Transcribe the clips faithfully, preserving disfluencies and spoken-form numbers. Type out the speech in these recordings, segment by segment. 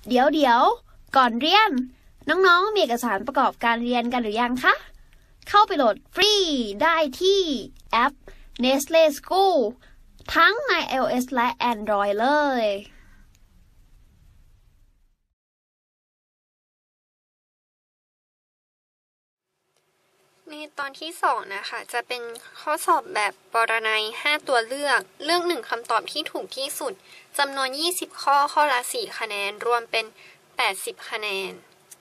เดี๋ยวเดี๋ยวก่อนเรียนน้องๆมีเอกสารประกอบการเรียนกันหรือยังคะเข้าไปโหลดฟรีได้ที่แอป Nestle School ทั้งใน iOS และ Android เลยในตอนที่สองนะคะจะเป็นข้อสอบแบบปรนัยห้าตัวเลือกเลือกหนึ่งคำตอบที่ถูกที่สุดจำนวนยี่สิบข้อข้อละสี่คะแนนรวมเป็นแปดสิบคะแนน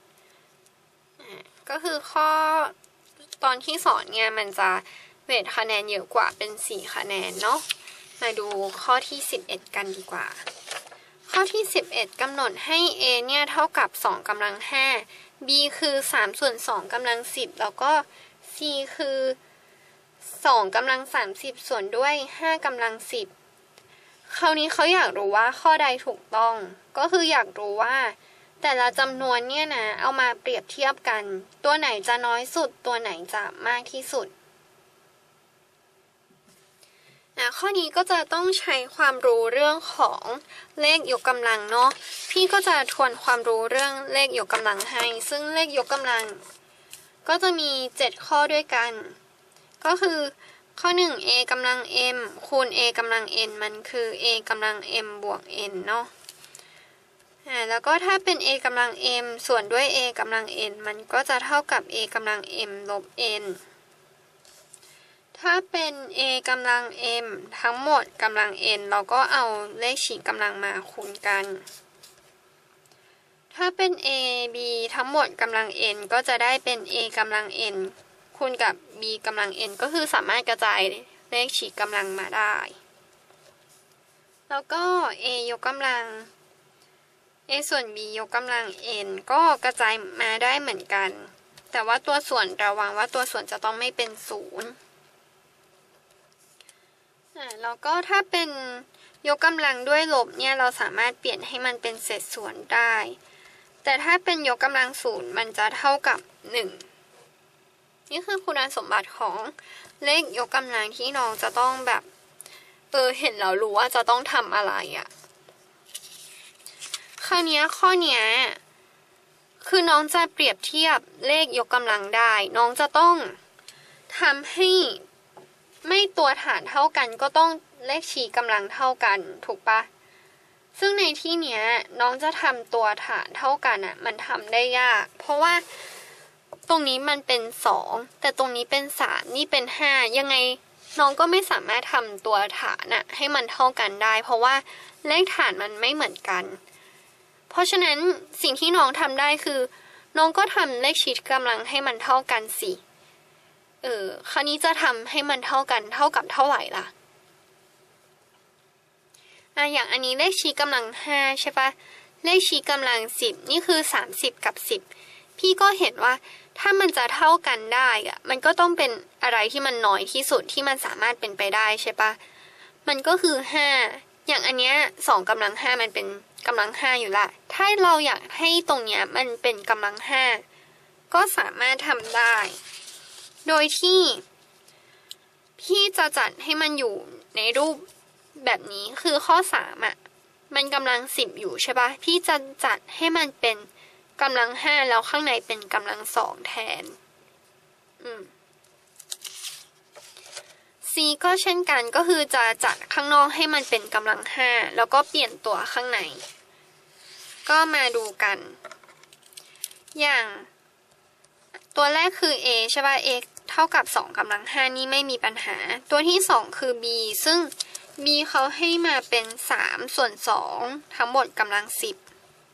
ก็คือข้อตอนที่สอนเนี่ยมันจะเวทคะแนนเยอะกว่าเป็นสี่คะแนนเนาะมาดูข้อที่สิบเอ็ดกันดีกว่าข้อที่สิบเอ็ดกำหนดให้ a เนี่ยเท่ากับสองกำลังห้า b คือสามส่วนสองกำลังสิบแล้วก็ c คือสองกำลังสามสิบส่วนด้วยห้ากำลังสิบคราวนี้เขาอยากรู้ว่าข้อใดถูกต้องก็คืออยากรู้ว่าแต่ละจำนวนเนี่ยนะเอามาเปรียบเทียบกันตัวไหนจะน้อยสุดตัวไหนจะมากที่สุดนะข้อนี้ก็จะต้องใช้ความรู้เรื่องของเลขยกกำลังเนาะพี่ก็จะทวนความรู้เรื่องเลขยกกำลังให้ซึ่งเลขยกกำลังก็จะมีเจ็ดข้อด้วยกันก็คือข้อหนึ่ง a กำลัง m คูณ a กำลัง n มันคือ a กำลัง m บวก n เนาะอ่าแล้วก็ถ้าเป็น a กำลัง m ส่วนด้วย a กำลัง n มันก็จะเท่ากับ a กำลัง m ลบ n ถ้าเป็น a กำลัง m ทั้งหมดกำลัง n เราก็เอาเลขฉีกกำลังมาคูณกันถ้าเป็น a b ทั้งหมดกำลัง n ก็จะได้เป็น a กำลัง n คูณกับ b กำลัง n ก็คือสามารถกระจายเลขฉีกกำลังมาได้แล้วก็ a ยกกำลัง a ส่วน b ยกกำลัง n ก็กระจายมาได้เหมือนกันแต่ว่าตัวส่วนระวังว่าตัวส่วนจะต้องไม่เป็นศูนย์แล้วก็ถ้าเป็นยกกำลังด้วยลบเนี่ยเราสามารถเปลี่ยนให้มันเป็นเศษส่วนได้แต่ถ้าเป็นยกกำลังศูนย์มันจะเท่ากับหนึ่งนี่คือคุณสมบัติของเลขยกกำลังที่น้องจะต้องแบบเออเห็นแล้วรู้ว่าจะต้องทำอะไรอ่ะคราวนี้ข้อเนี้ยคือน้องจะเปรียบเทียบเลขยกกำลังได้น้องจะต้องทำให้ไม่ตัวฐานเท่ากันก็ต้องเลขชี้กำลังเท่ากันถูกปะซึ่งในที่เนี้ยน้องจะทำตัวฐานเท่ากันอ่ะมันทำได้ยากเพราะว่าตรงนี้มันเป็นสองแต่ตรงนี้เป็นสามนี่เป็นห้ายังไงน้องก็ไม่สามารถทำตัวฐานอ่ะให้มันเท่ากันได้เพราะว่าเลขฐานมันไม่เหมือนกันเพราะฉะนั้นสิ่งที่น้องทำได้คือน้องก็ทำเลขชี้กำลังให้มันเท่ากันสิเออคราวนี้จะทำให้มันเท่ากันเท่ากับเท่าไหร่ล่ะอ่ะอย่างอันนี้เลขชี้กำลังห้าใช่ปะเลขชี้กำลังสิบนี่คือสามสิบกับสิบพี่ก็เห็นว่าถ้ามันจะเท่ากันได้อ่ะมันก็ต้องเป็นอะไรที่มันน้อยที่สุดที่มันสามารถเป็นไปได้ใช่ปะมันก็คือห้าอย่างอันเนี้ยสองกำลังห้ามันเป็นกำลังห้าอยู่ละถ้าเราอยากให้ตรงเนี้ยมันเป็นกำลังห้าก็สามารถทำได้โดยที่พี่จะจัดให้มันอยู่ในรูปแบบนี้คือข้อสามอ่ะมันกำลังสิบอยู่ใช่ปะพี่จะจัดให้มันเป็นกำลังห้าแล้วข้างในเป็นกำลังสองแทนอืม c ก็เช่นกันก็คือจะจัดข้างนอกให้มันเป็นกำลังห้าแล้วก็เปลี่ยนตัวข้างในก็มาดูกันอย่างตัวแรกคือ a ใช่ป่ะ a เท่ากับสองกำลังห้านี่ไม่มีปัญหาตัวที่สองคือ b ซึ่ง b เขาให้มาเป็นสามส่วนสองทั้งหมดกำลังสิบ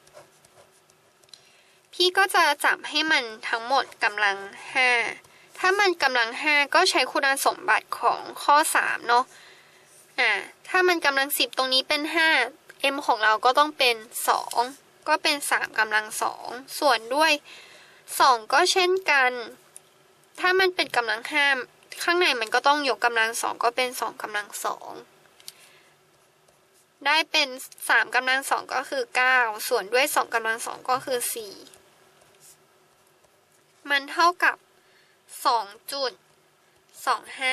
พี่ก็จะจับให้มันทั้งหมดกำลังห้าถ้ามันกำลังห้าก็ใช้คุณสมบัติของข้อสามเนาะอ่าถ้ามันกำลังสิบตรงนี้เป็นห้า m ของเราก็ต้องเป็นสองก็เป็นสามกำลังสองส่วนด้วยสองก็เช่นกันถ้ามันเป็นกำลังห้าข้างในมันก็ต้องยกกำลังสองก็เป็นสองกำลังสองได้เป็นสามกำลังสองก็คือเก้าส่วนด้วยสองกำลังสองก็คือสี่มันเท่ากับสองจุดสองห้า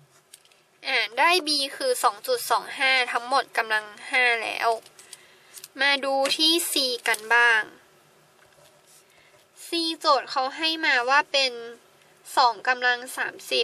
อ่าได้ b คือ สองจุดสองห้า ทั้งหมดกำลังห้าแล้วมาดูที่ C กันบ้าง C โจทย์เขาให้มาว่าเป็นสองกำลังสามสิบ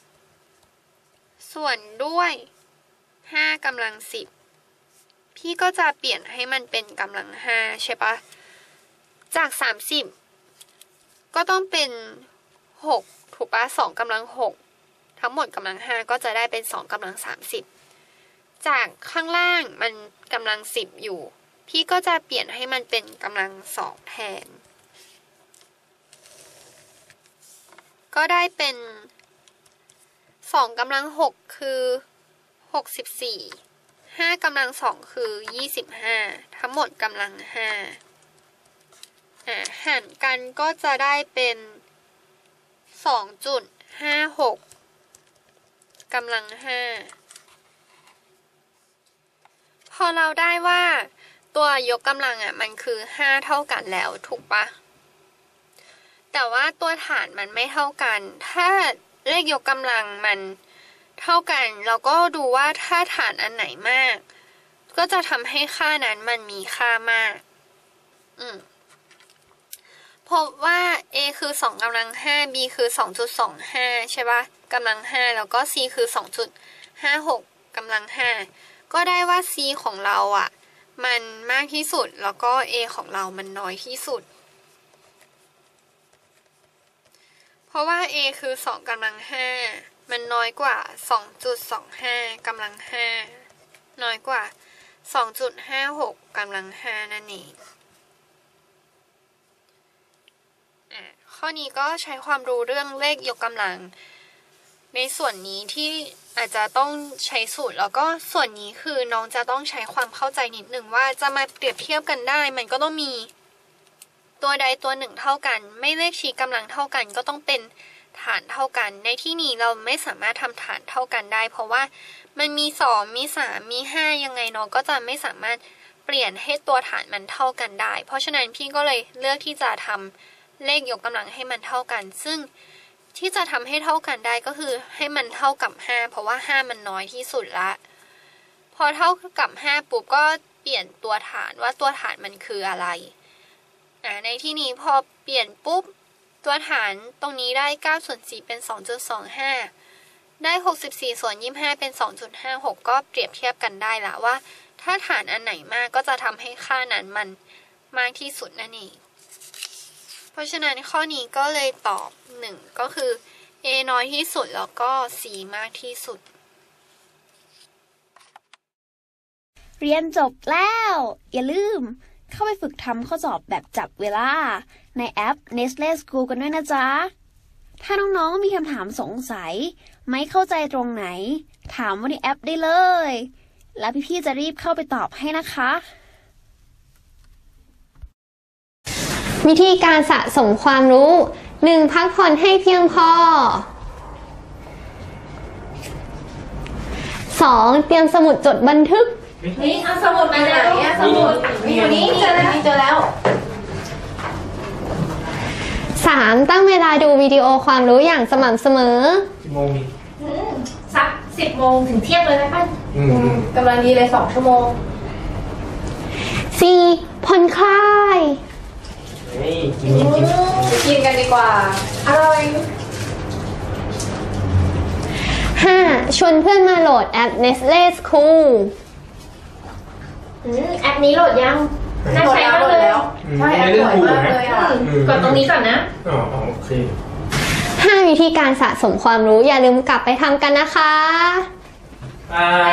ส่วนด้วยห้ากำลังสิบพี่ก็จะเปลี่ยนให้มันเป็นกำลังห้าใช่ปะจากสามสิบก็ต้องเป็นหกถูกปะสองกำลังหกทั้งหมดกำลังห้าก็จะได้เป็นสองกำลังสามสิบจากข้างล่างมันกำลังสิบอยู่พี่ก็จะเปลี่ยนให้มันเป็นกำลังสองแทนก็ได้เป็นสองกำลังหกคือหกสิบสี่ห้ากำลังสองคือยี่สิบห้าทั้งหมดกำลังห้าอ่าหารกันก็จะได้เป็นสองจุดห้าหกกำลังห้าพอเราได้ว่าตัวยกกำลังอ่ะมันคือห้าเท่ากันแล้วถูกปะแต่ว่าตัวฐานมันไม่เท่ากันถ้าเลขยกกำลังมันเท่ากันเราก็ดูว่าถ้าฐานอันไหนมากก็จะทำให้ค่านั้นมันมีค่ามากอืมพบว่า A คือสองกำลังห้า B คือ สองจุดสองห้า ใช่ปะกำลังห้าแล้วก็ C คือ สองจุดห้าหก กำลังห้าก็ได้ว่า C ของเราอ่ะมันมากที่สุดแล้วก็ A ของเรามันน้อยที่สุดเพราะว่า A คือสองกำลังห้ามันน้อยกว่า สองจุดสองห้า กำลังห้าน้อยกว่า สองจุดห้าหก กำลังห้านั่นเองอ่ะข้อนี้ก็ใช้ความรู้เรื่องเลขยกกำลังในส่วนนี้ที่อาจจะต้องใช้สูตรแล้วก็ส่วนนี้คือน้องจะต้องใช้ความเข้าใจนิดหนึ่งว่าจะมาเปรียบเทียบกันได้มันก็ต้องมีตัวใดตัวหนึ่งเท่ากันไม่เลขชี้กำลังเท่ากันก็ต้องเป็นฐานเท่ากันในที่นี้เราไม่สามารถทำฐานเท่ากันได้เพราะว่ามันมีสองมีสามมีห้ายังไงน้องก็จะไม่สามารถเปลี่ยนให้ตัวฐานมันเท่ากันได้เพราะฉะนั้นพี่ก็เลยเลือกที่จะทำเลขยกกำลังให้มันเท่ากันซึ่งที่จะทำให้เท่ากันได้ก็คือให้มันเท่ากับห้าเพราะว่าห้ามันน้อยที่สุดละพอเท่ากับห้าปุ๊บก็เปลี่ยนตัวฐานว่าตัวฐานมันคืออะไรอ่าในที่นี้พอเปลี่ยนปุ๊บตัวฐานตรงนี้ได้เก้าส่วนสี่เป็น สองจุดสองห้า ได้หกสิบสี่ส่วนยี่สิบห้าเป็น สองจุดห้าหก ก็เปรียบเทียบกันได้ละว่าถ้าฐานอันไหนมากก็จะทำให้ค่านั้นมันมากที่สุดนั่นเองเพราะฉะนั้นข้อนี้ก็เลยตอบหนึ่งก็คือ A น้อยที่สุดแล้วก็ C มากที่สุดเรียนจบแล้วอย่าลืมเข้าไปฝึกทำข้อสอบแบบจับเวลาในแอป Nestle School กันด้วยนะจ๊ะถ้าน้องๆมีคำถามสงสัยไม่เข้าใจตรงไหนถามว่าในแอปได้เลยแล้วพี่ๆจะรีบเข้าไปตอบให้นะคะวิธีการสะสมความรู้ หนึ่ง พักผ่อนให้เพียงพอ สอง เตรียมสมุดจดบันทึกนี่เอาสมุดมาไหนอะสมุดมีอยู่นี่เจอแล้วเจอแล้วสาม ตั้งเวลาดูวิดีโอความรู้อย่างสม่ำเสมอกี่โมงมีสักสิบโมงถึงเที่ยงเลยนะป้ากำลังดีเลยสองชั่วโมงสี่ ผ่อนคลายกินกินกันดีกว่าอร่อยห้า ชวนเพื่อนมาโหลดแอป Nestle School แอปนี้โหลดยังน่าใช้มากเลยใช่แอปสวยมากเลยอ่ะกดตรงนี้ก่อนนะอ๋อโอเคห้า วิธีการสะสมความรู้อย่าลืมกลับไปทำกันนะคะบาย